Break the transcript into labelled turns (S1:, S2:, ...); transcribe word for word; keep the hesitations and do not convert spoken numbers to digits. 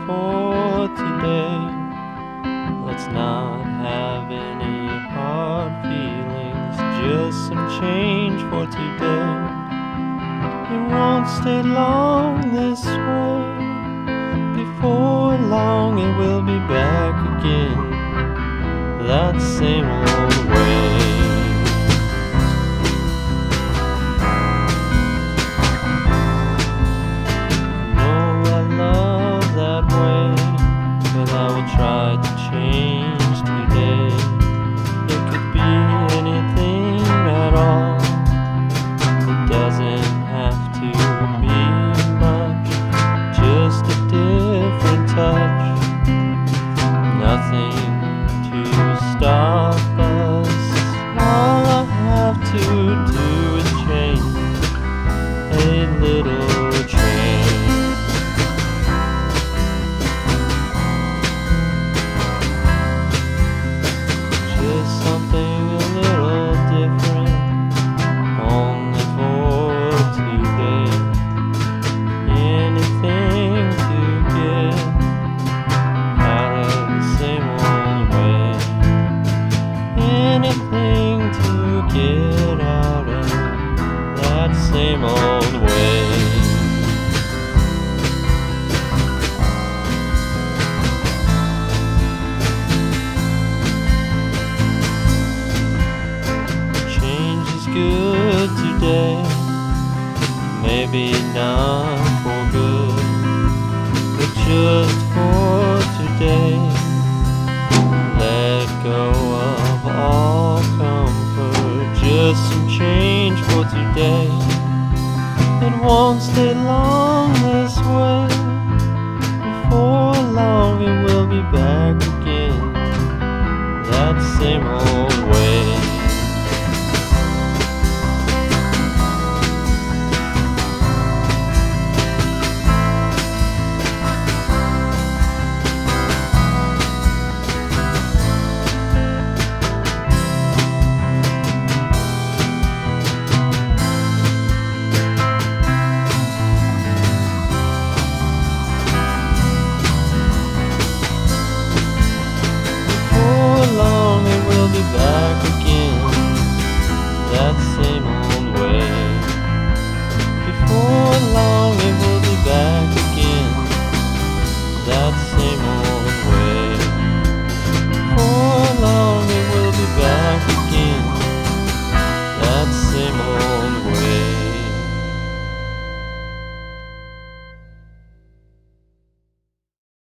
S1: for today. Let's not have any hard feelings, just some change for today. It won't stay long this way. Before long it will be back again, that same old way. I will try to change today. It could be anything at all. It doesn't have to be much, just a different touch. Nothing to stop us. All I have to do is change a little change. Something a little different, only for today. Anything to get out of the same old way. Anything to get out of that same old way. Good today, maybe not for good, but just for today. Let go of all comfort, just some change for today. It won't stay long this way. Before long it will be back again, that same old way.